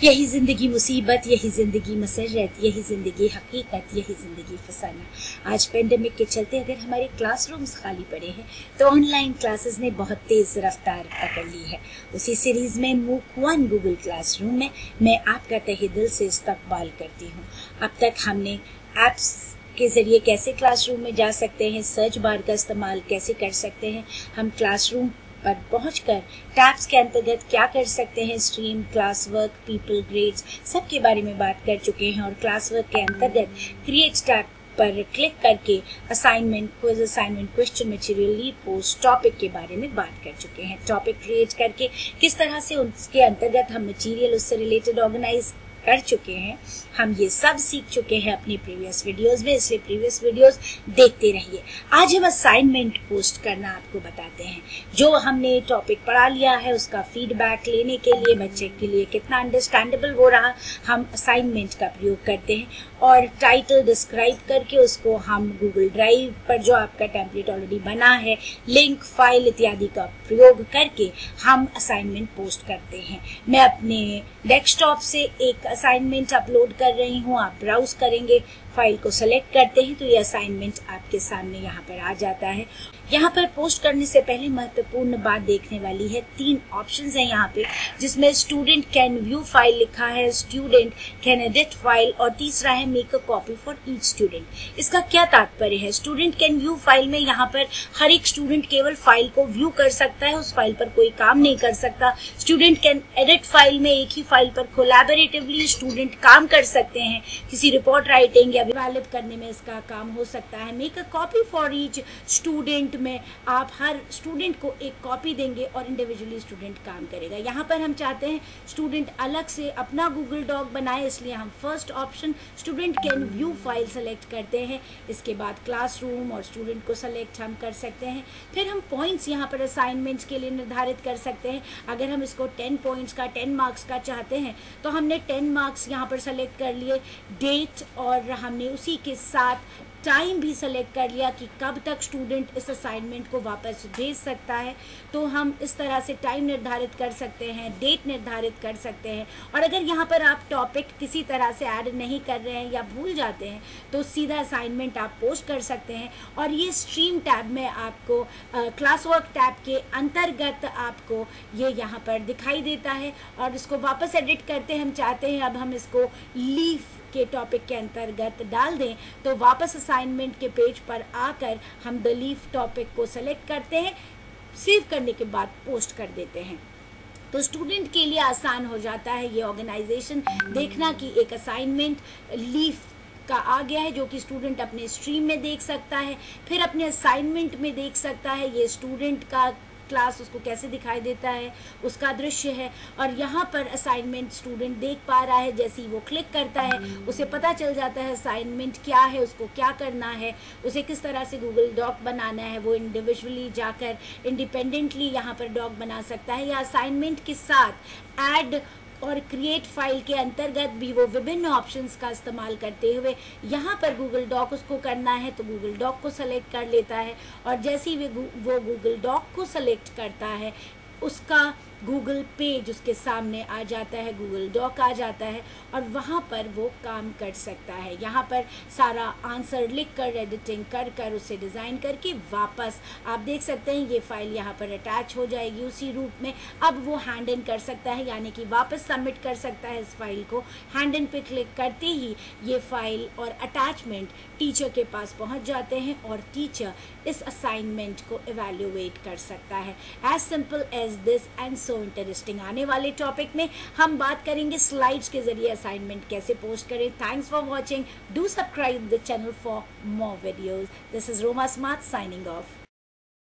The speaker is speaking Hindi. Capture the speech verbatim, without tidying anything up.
यही ज़िंदगी मुसीबत, यही ज़िंदगी मसरत, यही ज़िंदगी हकीकत, यही ज़िंदगी फसाना। आज पेंडेमिक के चलते अगर हमारे क्लासरूम्स खाली पड़े हैं तो ऑनलाइन क्लासेस ने बहुत तेज़ रफ्तार पकड़ ली है। उसी सीरीज़ में मूक वन गूगल क्लासरूम में मैं आपका तहे दिल से इस्तकबाल करती हूँ। अब तक हमने ऐप्स के ज़रिए कैसे क्लासरूम में जा सकते हैं, सर्च बार का इस्तेमाल कैसे कर सकते हैं, हम क्लासरूम पर पहुंचकर टैब्स के अंतर्गत क्या कर सकते हैं, stream, class work, people, grades, सब के बारे में बात कर चुके हैं। और क्लास वर्क के अंतर्गत क्रिएट टैब पर क्लिक करके assignment, quiz assignment, question material, lead post, topic के बारे में बात कर चुके हैं। टॉपिक क्रिएट करके किस तरह से उसके अंतर्गत हम मटेरियल उससे रिलेटेड ऑर्गेनाइज कर चुके हैं, हम ये सब सीख चुके हैं अपनी प्रीवियस वीडियोस में, इसलिए प्रीवियस वीडियोस देखते रहिए। आज हम असाइनमेंट पोस्ट करना आपको बताते हैं। जो हमने टॉपिक पढ़ा लिया है उसका फीडबैक लेने के लिए, बच्चे के लिए कितना अंडरस्टैंडेबल हो रहा, हम असाइनमेंट का प्रयोग करते हैं और टाइटल डिस्क्राइब करके उसको हम गूगल ड्राइव पर जो आपका टेम्पलेट ऑलरेडी बना है, लिंक, फाइल इत्यादि का प्रयोग करके हम असाइनमेंट पोस्ट करते हैं। मैं अपने डेस्कटॉप से एक असाइनमेंट अपलोड कर रही हूँ, आप ब्राउज करेंगे, फाइल को सेलेक्ट करते हैं तो ये असाइनमेंट आपके सामने यहाँ पर आ जाता है। यहाँ पर पोस्ट करने से पहले महत्वपूर्ण बात देखने वाली है, तीन ऑप्शंस हैं यहाँ पे जिसमें स्टूडेंट कैन व्यू फाइल लिखा है, स्टूडेंट कैन एडिट फाइल और तीसरा है make a copy for each student. इसका क्या तात्पर्य है? स्टूडेंट कैन व्यू फाइल में यहाँ पर हर एक स्टूडेंट केवल फाइल को व्यू कर सकता है, उस फाइल पर कोई काम नहीं कर सकता। स्टूडेंट कैन एडिट फाइल में एक ही फाइल पर कोलैबोरेटिवली स्टूडेंट काम कर सकते हैं, किसी रिपोर्ट राइटिंग या डेवलप करने में इसका काम हो सकता है। Make a copy for each student में आप हर स्टूडेंट को एक कॉपी देंगे और इंडिविजुअली स्टूडेंट काम करेगा। यहाँ पर हम चाहते हैं स्टूडेंट अलग से अपना गूगल डॉक बनाए, इसलिए हम first option student can view file select करते हैं। इसके बाद क्लासरूम और स्टूडेंट को सेलेक्ट हम कर सकते हैं। फिर हम पॉइंट्स यहाँ पर असाइनमेंट्स के लिए निर्धारित कर सकते हैं। अगर हम इसको टेन पॉइंट्स का, टेन मार्क्स का चाहते हैं तो हमने टेन मार्क्स यहाँ पर सेलेक्ट कर लिए। डेट और हमने उसी के साथ टाइम भी सेलेक्ट कर लिया कि कब तक स्टूडेंट इस असाइनमेंट को वापस भेज सकता है, तो हम इस तरह से टाइम निर्धारित कर सकते हैं, डेट निर्धारित कर सकते हैं। और अगर यहाँ पर आप टॉपिक किसी तरह से ऐड नहीं कर रहे हैं या भूल जाते हैं तो सीधा असाइनमेंट आप पोस्ट कर सकते हैं। और ये स्ट्रीम टैब में आपको क्लास वर्क टैब के अंतर्गत आपको ये यहाँ पर दिखाई देता है। और इसको वापस एडिट करते हम चाहते हैं अब हम इसको लीफ के टॉपिक के अंतर्गत डाल दें तो वापस असाइनमेंट के पेज पर आकर हम द लीफ टॉपिक को सेलेक्ट करते हैं, सेव करने के बाद पोस्ट कर देते हैं। तो स्टूडेंट के लिए आसान हो जाता है ये ऑर्गेनाइजेशन देखना कि एक असाइनमेंट लीफ का आ गया है जो कि स्टूडेंट अपने स्ट्रीम में देख सकता है, फिर अपने असाइनमेंट में देख सकता है। ये स्टूडेंट का क्लास उसको कैसे दिखाई देता है उसका दृश्य है। और यहाँ पर असाइनमेंट स्टूडेंट देख पा रहा है, जैसे ही वो क्लिक करता है उसे पता चल जाता है असाइनमेंट क्या है, उसको क्या करना है, उसे किस तरह से गूगल डॉक बनाना है। वो इंडिविजुअली जाकर इंडिपेंडेंटली यहाँ पर डॉक बना सकता है या असाइनमेंट के साथ ऐड और क्रिएट फाइल के अंतर्गत भी वो विभिन्न ऑप्शंस का इस्तेमाल करते हुए यहाँ पर गूगल डॉक उसको करना है तो गूगल डॉक को सेलेक्ट कर लेता है। और जैसे ही वो गूगल डॉक को सेलेक्ट करता है उसका गूगल पेज उसके सामने आ जाता है, गूगल डॉक आ जाता है और वहाँ पर वो काम कर सकता है। यहाँ पर सारा आंसर लिख कर, एडिटिंग कर कर उसे डिज़ाइन करके वापस आप देख सकते हैं ये फाइल यहाँ पर अटैच हो जाएगी उसी रूप में। अब वो हैंड इन कर सकता है, यानी कि वापस सबमिट कर सकता है इस फाइल को। हैंड इन पे क्लिक करते ही ये फाइल और अटैचमेंट टीचर के पास पहुँच जाते हैं और टीचर इस असाइनमेंट को इवैल्यूएट कर सकता है। As simple as this and so interesting. आने वाले टॉपिक में हम बात करेंगे स्लाइड्स के जरिए असाइनमेंट कैसे पोस्ट करें। Thanks for watching, do subscribe the channel for more videos. This is Roma smart signing of.